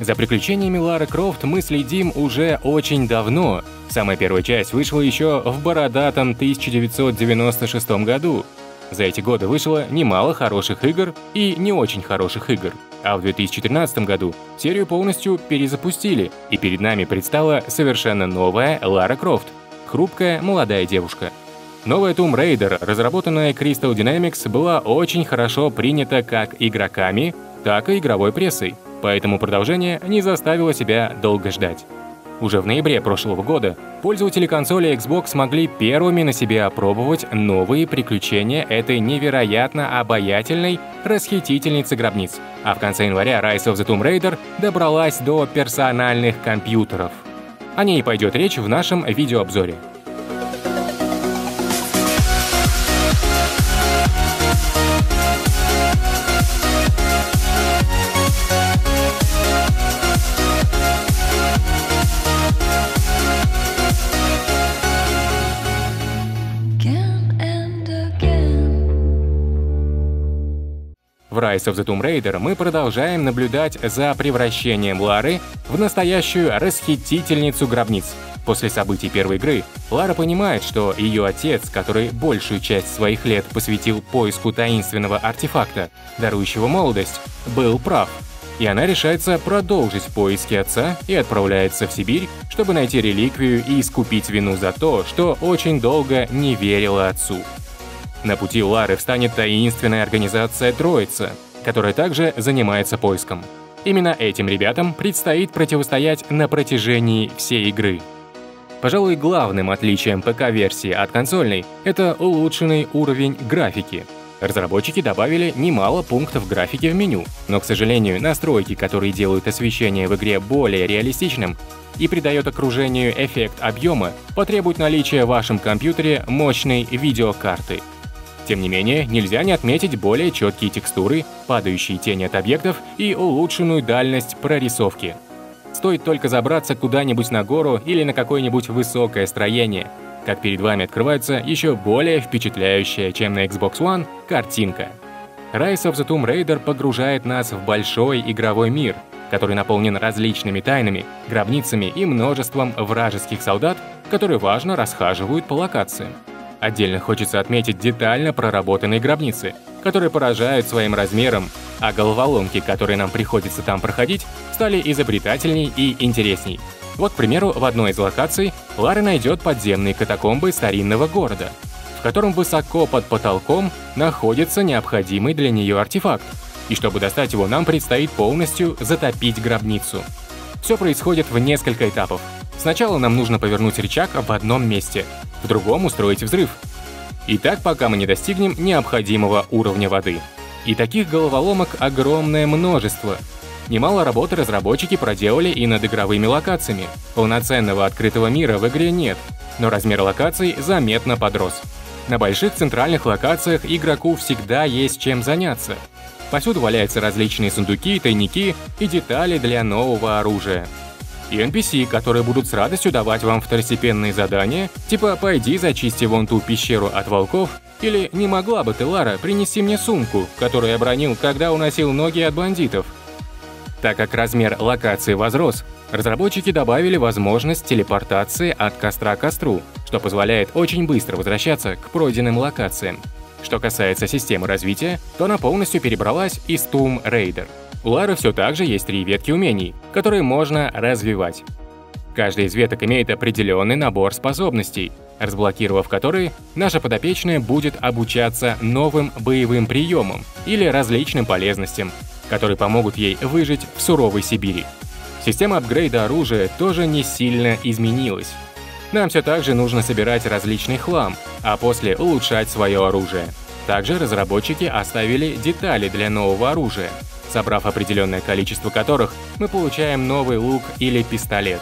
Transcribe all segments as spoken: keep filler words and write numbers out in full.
За приключениями Лары Крофт мы следим уже очень давно. Самая первая часть вышла еще в бородатом тысяча девятьсот девяносто шестом году. За эти годы вышло немало хороших игр и не очень хороших игр. А в две тысячи тринадцатом году серию полностью перезапустили, и перед нами предстала совершенно новая Лара Крофт – хрупкая молодая девушка. Новая Tomb Raider, разработанная Crystal Dynamics, была очень хорошо принята как игроками, так и игровой прессой, поэтому продолжение не заставило себя долго ждать. Уже в ноябре прошлого года пользователи консоли Xbox смогли первыми на себе опробовать новые приключения этой невероятно обаятельной расхитительницы гробниц. А в конце января Rise of the Tomb Raider добралась до персональных компьютеров. О ней пойдет речь в нашем видеообзоре. В Rise of the Tomb Raider мы продолжаем наблюдать за превращением Лары в настоящую расхитительницу гробниц. После событий первой игры Лара понимает, что ее отец, который большую часть своих лет посвятил поиску таинственного артефакта, дарующего молодость, был прав. И она решается продолжить поиски отца и отправляется в Сибирь, чтобы найти реликвию и искупить вину за то, что очень долго не верила отцу. На пути Лары встанет таинственная организация «Троица», которая также занимается поиском. Именно этим ребятам предстоит противостоять на протяжении всей игры. Пожалуй, главным отличием ПК-версии от консольной — это улучшенный уровень графики. Разработчики добавили немало пунктов графики в меню, но, к сожалению, настройки, которые делают освещение в игре более реалистичным и придают окружению эффект объема, потребуют наличия в вашем компьютере мощной видеокарты. Тем не менее, нельзя не отметить более четкие текстуры, падающие тени от объектов и улучшенную дальность прорисовки. Стоит только забраться куда-нибудь на гору или на какое-нибудь высокое строение, как перед вами открывается еще более впечатляющая, чем на Xbox One, картинка. Rise of the Tomb Raider погружает нас в большой игровой мир, который наполнен различными тайнами, гробницами и множеством вражеских солдат, которые важно расхаживают по локациям. Отдельно хочется отметить детально проработанные гробницы, которые поражают своим размером, а головоломки, которые нам приходится там проходить, стали изобретательней и интересней. Вот, к примеру, в одной из локаций Лара найдет подземные катакомбы старинного города, в котором высоко под потолком находится необходимый для нее артефакт, и чтобы достать его, нам предстоит полностью затопить гробницу. Все происходит в несколько этапов. Сначала нам нужно повернуть рычаг в одном месте, в другом устроить взрыв. И так, пока мы не достигнем необходимого уровня воды. И таких головоломок огромное множество. Немало работы разработчики проделали и над игровыми локациями. Полноценного открытого мира в игре нет, но размер локаций заметно подрос. На больших центральных локациях игроку всегда есть чем заняться. Повсюду валяются различные сундуки, тайники и детали для нового оружия. И эн пи си, которые будут с радостью давать вам второстепенные задания, типа «пойди зачисти вон ту пещеру от волков» или «не могла бы ты, Лара, принести мне сумку, которую я бронил, когда уносил ноги от бандитов». Так как размер локации возрос, разработчики добавили возможность телепортации от костра к костру, что позволяет очень быстро возвращаться к пройденным локациям. Что касается системы развития, то она полностью перебралась из Tomb Raider. У Лары все так же есть три ветки умений, которые можно развивать. Каждая из веток имеет определенный набор способностей, разблокировав которые, наша подопечная будет обучаться новым боевым приемам или различным полезностям, которые помогут ей выжить в суровой Сибири. Система апгрейда оружия тоже не сильно изменилась. Нам все так же нужно собирать различный хлам, а после улучшать свое оружие. Также разработчики оставили детали для нового оружия, собрав определенное количество которых, мы получаем новый лук или пистолет.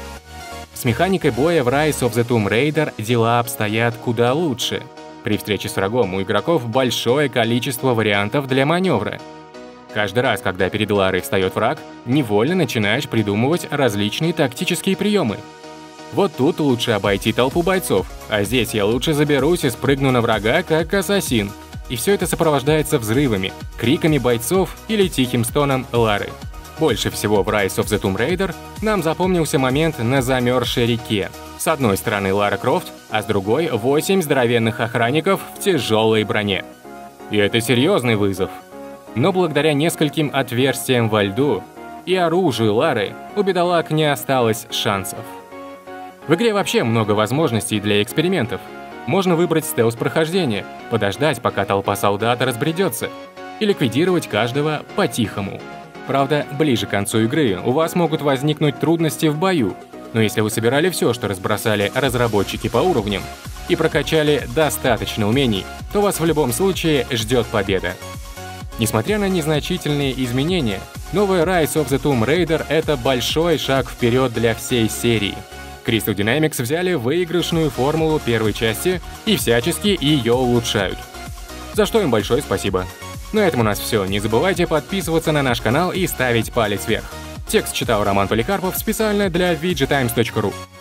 С механикой боя в Rise of the Tomb Raider дела обстоят куда лучше. При встрече с врагом у игроков большое количество вариантов для маневра. Каждый раз, когда перед Ларой встает враг, невольно начинаешь придумывать различные тактические приемы. Вот тут лучше обойти толпу бойцов, а здесь я лучше заберусь и спрыгну на врага, как ассасин. И все это сопровождается взрывами, криками бойцов или тихим стоном Лары. Больше всего в Rise of the Tomb Raider нам запомнился момент на замерзшей реке. С одной стороны Лара Крофт, а с другой — восемь здоровенных охранников в тяжелой броне. И это серьезный вызов. Но благодаря нескольким отверстиям во льду и оружию Лары у бедолаг не осталось шансов. В игре вообще много возможностей для экспериментов. Можно выбрать стелс-прохождение, подождать, пока толпа солдат разбредется, и ликвидировать каждого по-тихому. Правда, ближе к концу игры у вас могут возникнуть трудности в бою, но если вы собирали все, что разбросали разработчики по уровням, и прокачали достаточно умений, то вас в любом случае ждет победа. Несмотря на незначительные изменения, новая Rise of the Tomb Raider — это большой шаг вперед для всей серии. Crystal Dynamics взяли выигрышную формулу первой части и всячески ее улучшают. За что им большое спасибо. На этом у нас все. Не забывайте подписываться на наш канал и ставить палец вверх. Текст читал Роман Поликарпов специально для ви джи таймс точка ру.